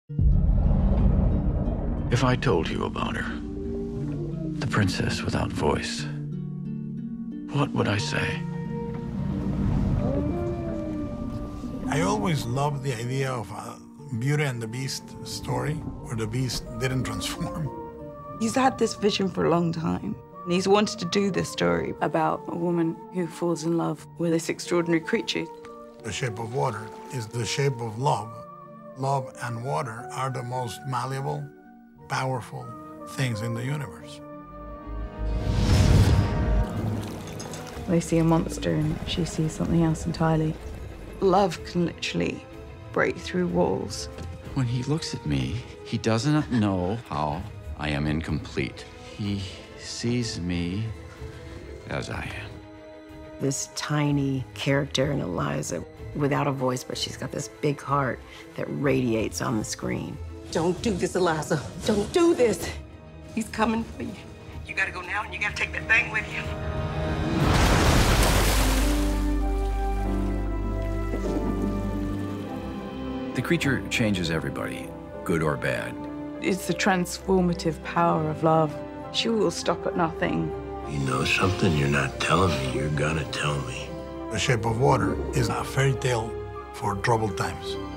If I told you about her, the princess without voice, what would I say? I always loved the idea of a Beauty and the Beast story where the Beast didn't transform. He's had this vision for a long time, and he's wanted to do this story about a woman who falls in love with this extraordinary creature. The Shape of Water is the shape of love. Love and water are the most malleable, powerful things in the universe. They see a monster and she sees something else entirely. Love can literally break through walls. When he looks at me, he doesn't know how I am incomplete. He sees me as I am. This tiny character in Eliza without a voice, but she's got this big heart that radiates on the screen. Don't do this, Eliza. Don't do this. He's coming for you. You gotta go now and you gotta take that thing with you. The creature changes everybody, good or bad. It's the transformative power of love. She will stop at nothing. You know something you're not telling me. You're gonna tell me. The Shape of Water is a fairy tale for troubled times.